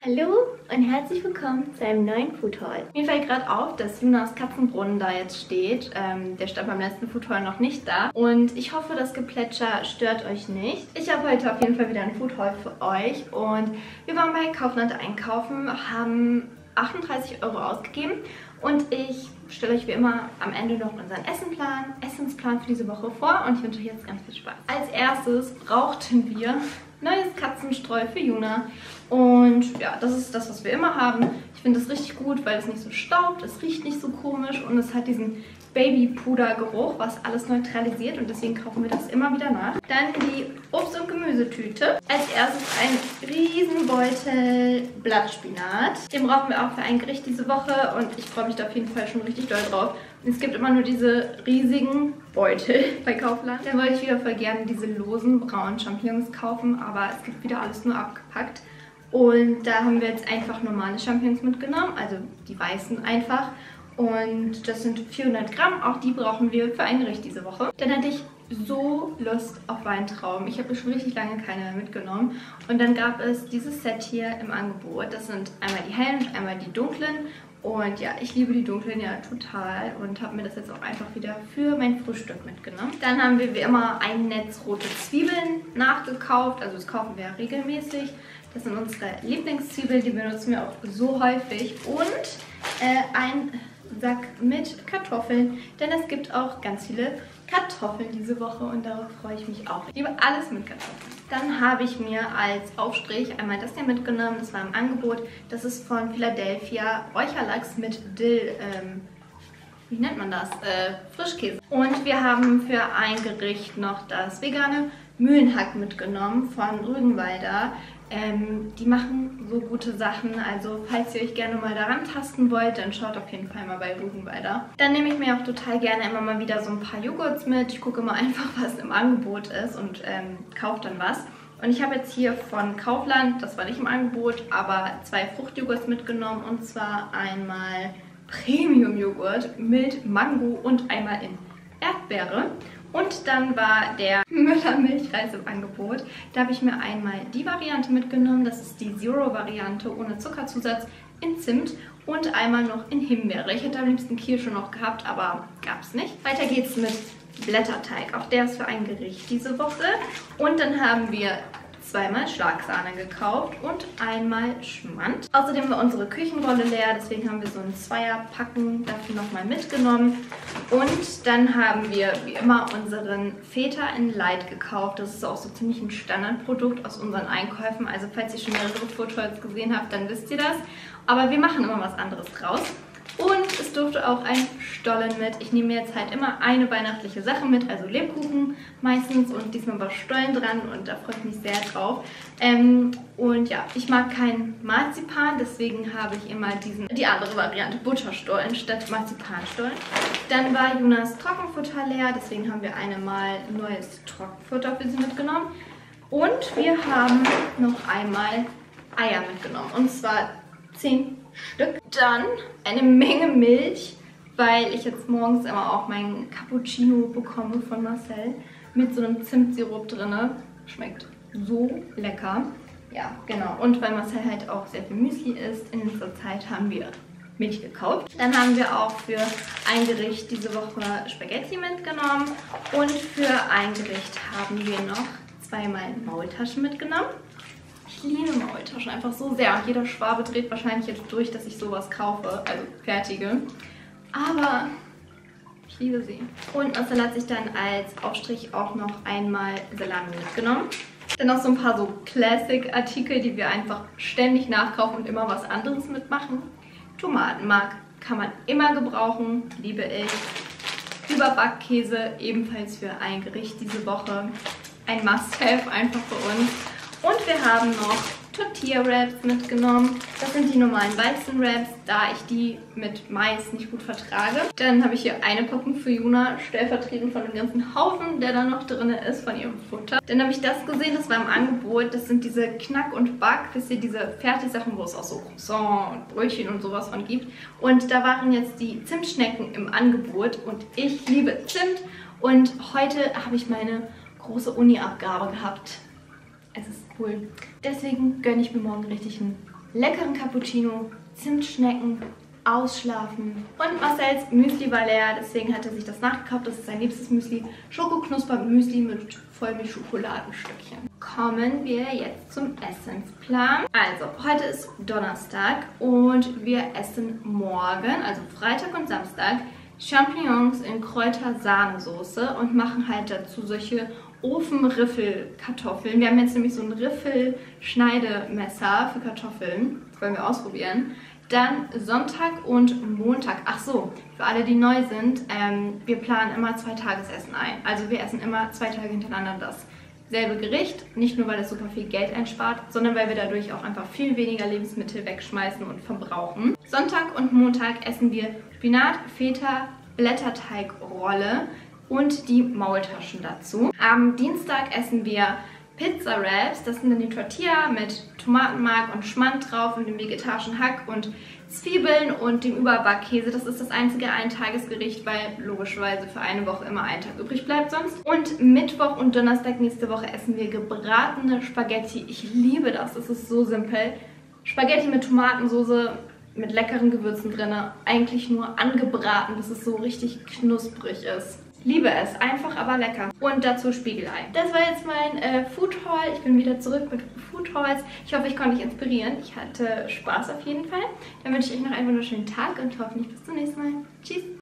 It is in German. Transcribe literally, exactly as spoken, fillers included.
Hallo und herzlich willkommen zu einem neuen Food Haul. Mir fällt gerade auf, dass Junas Katzenbrunnen da jetzt steht. Ähm, der stand beim letzten Food Haul noch nicht da. Und ich hoffe, das Geplätscher stört euch nicht. Ich habe heute auf jeden Fall wieder ein Food Haul für euch. Und wir waren bei Kaufland einkaufen, haben achtunddreißig Euro ausgegeben. Und ich stelle euch wie immer am Ende noch unseren Essenplan, Essensplan für diese Woche vor. Und ich wünsche euch jetzt ganz viel Spaß. Als erstes brauchten wir neues Katzenstreu für Juna. Und ja, das ist das, was wir immer haben. Ich finde es richtig gut, weil es nicht so staubt, es riecht nicht so komisch und es hat diesen Babypuder-Geruch, was alles neutralisiert, und deswegen kaufen wir das immer wieder nach. Dann die Obst- und Gemüsetüte. Als erstes ein riesen Beutel Blattspinat. Den brauchen wir auch für ein Gericht diese Woche und ich freue mich da auf jeden Fall schon richtig doll drauf. Es gibt immer nur diese riesigen Beutel bei Kaufland. Dann wollte ich wieder voll gerne diese losen braunen Champignons kaufen, aber es gibt wieder alles nur abgepackt. Und da haben wir jetzt einfach normale Champignons mitgenommen, also die weißen einfach. Und das sind vierhundert Gramm, auch die brauchen wir für ein Gericht diese Woche. Dann hatte ich so Lust auf Weintrauben. Ich habe schon richtig lange keine mehr mitgenommen. Und dann gab es dieses Set hier im Angebot. Das sind einmal die hellen und einmal die dunklen. Und ja, ich liebe die dunklen ja total und habe mir das jetzt auch einfach wieder für mein Frühstück mitgenommen. Dann haben wir wie immer ein Netz rote Zwiebeln nachgekauft. Also das kaufen wir ja regelmäßig. Das sind unsere Lieblingszwiebeln, die benutzen wir auch so häufig. Und äh, ein Sack mit Kartoffeln, denn es gibt auch ganz viele Kartoffeln diese Woche und darauf freue ich mich auch. Ich liebe alles mit Kartoffeln. Dann habe ich mir als Aufstrich einmal das hier mitgenommen, das war im Angebot. Das ist von Philadelphia Räucherlachs mit Dill, ähm, wie nennt man das? Äh, Frischkäse. Und wir haben für ein Gericht noch das vegane Mühlenhack mitgenommen von Rügenwalder. Ähm, die machen so gute Sachen, also falls ihr euch gerne mal daran tasten wollt, dann schaut auf jeden Fall mal bei Rügenwalder. Dann nehme ich mir auch total gerne immer mal wieder so ein paar Joghurts mit. Ich gucke immer einfach, was im Angebot ist und ähm, kaufe dann was. Und ich habe jetzt hier von Kaufland, das war nicht im Angebot, aber zwei Fruchtjoghurts mitgenommen, und zwar einmal Premium-Joghurt, mild Mango und einmal in Erdbeere. Und dann war der Müller-Milchreis im Angebot. Da habe ich mir einmal die Variante mitgenommen, das ist die Zero-Variante ohne Zuckerzusatz in Zimt, und einmal noch in Himbeere. Ich hätte am liebsten Kirsche noch gehabt, aber gab es nicht. Weiter geht's mit Blätterteig. Auch der ist für ein Gericht diese Woche. Und dann haben wir zweimal Schlagsahne gekauft und einmal Schmand. Außerdem war unsere Küchenrolle leer, deswegen haben wir so ein Zweierpacken dafür nochmal mitgenommen. Und dann haben wir wie immer unseren Feta in Light gekauft. Das ist auch so ziemlich ein Standardprodukt aus unseren Einkäufen. Also falls ihr schon mehrere Food Hauls gesehen habt, dann wisst ihr das. Aber wir machen immer was anderes draus. Und es durfte auch ein Stollen mit. Ich nehme jetzt halt immer eine weihnachtliche Sache mit, also Lebkuchen meistens, und diesmal war Stollen dran und da freue ich mich sehr drauf. Ähm, und ja, ich mag keinen Marzipan, deswegen habe ich immer diesen, die andere Variante, Butterstollen statt Marzipanstollen. Dann war Junas Trockenfutter leer, deswegen haben wir einmal neues Trockenfutter für sie mitgenommen. Und wir haben noch einmal Eier mitgenommen, und zwar zehn Stück. Dann eine Menge Milch, weil ich jetzt morgens immer auch meinen Cappuccino bekomme von Marcel mit so einem Zimtsirup drin. Schmeckt so lecker. Ja, genau. Und weil Marcel halt auch sehr viel Müsli isst, in letzter Zeit haben wir Milch gekauft. Dann haben wir auch für ein Gericht diese Woche Spaghetti mitgenommen und für ein Gericht haben wir noch zweimal Maultaschen mitgenommen. Ich liebe Maultaschen einfach so sehr und jeder Schwabe dreht wahrscheinlich jetzt durch, dass ich sowas kaufe, also fertige. Aber ich liebe sie. Und Marcel hat sich dann als Aufstrich auch noch einmal Salami mitgenommen. Dann noch so ein paar so Classic-Artikel, die wir einfach ständig nachkaufen und immer was anderes mitmachen. Tomatenmark kann man immer gebrauchen, liebe ich. Überbackkäse, ebenfalls für ein Gericht diese Woche. Ein Must-Have einfach für uns. Und wir haben noch Tortilla-Wraps mitgenommen. Das sind die normalen weißen Wraps, da ich die mit Mais nicht gut vertrage. Dann habe ich hier eine Packung für Juna, stellvertretend von dem ganzen Haufen, der da noch drin ist, von ihrem Futter. Dann habe ich das gesehen, das war im Angebot. Das sind diese Knack und Back, wisst ihr, diese Fertigsachen, wo es auch so Croissant und Brötchen und sowas von gibt. Und da waren jetzt die Zimtschnecken im Angebot und ich liebe Zimt. Und heute habe ich meine große Uni-Abgabe gehabt. Es ist cool. Deswegen gönne ich mir morgen richtig ein leckeren Cappuccino, Zimtschnecken, ausschlafen. Und Marcells Müsli war leer, deswegen hat er sich das nachgekauft. Das ist sein liebstes Müsli. Schokoknusper-Müsli mit Vollmilch-Schokoladenstückchen. Kommen wir jetzt zum Essensplan. Also, heute ist Donnerstag und wir essen morgen, also Freitag und Samstag, Champignons in Kräuter-Sahnesoße und machen halt dazu solche Ofenriffelkartoffeln. Wir haben jetzt nämlich so ein Riffel-Schneidemesser für Kartoffeln. Das wollen wir ausprobieren. Dann Sonntag und Montag. Ach so, für alle, die neu sind, ähm, wir planen immer zwei Tagesessen ein. Also wir essen immer zwei Tage hintereinander dasselbe Gericht. Nicht nur, weil es super viel Geld einspart, sondern weil wir dadurch auch einfach viel weniger Lebensmittel wegschmeißen und verbrauchen. Sonntag und Montag essen wir Spinat, Feta, Blätterteigrolle und die Maultaschen dazu. Am Dienstag essen wir Pizza Wraps, das sind dann die Tortilla mit Tomatenmark und Schmand drauf und dem vegetarischen Hack und Zwiebeln und dem Überbackkäse. Das ist das einzige Eintagesgericht, weil logischerweise für eine Woche immer ein Tag übrig bleibt sonst. Und Mittwoch und Donnerstag nächste Woche essen wir gebratene Spaghetti. Ich liebe das, das ist so simpel. Spaghetti mit Tomatensauce, mit leckeren Gewürzen drin, eigentlich nur angebraten, bis es so richtig knusprig ist. Liebe es, einfach aber lecker. Und dazu Spiegelei. Das war jetzt mein äh, Food Haul. Ich bin wieder zurück mit Food Hauls. Ich hoffe, ich konnte dich inspirieren. Ich hatte Spaß auf jeden Fall. Dann wünsche ich euch noch einen wunderschönen Tag und hoffentlich bis zum nächsten Mal. Tschüss!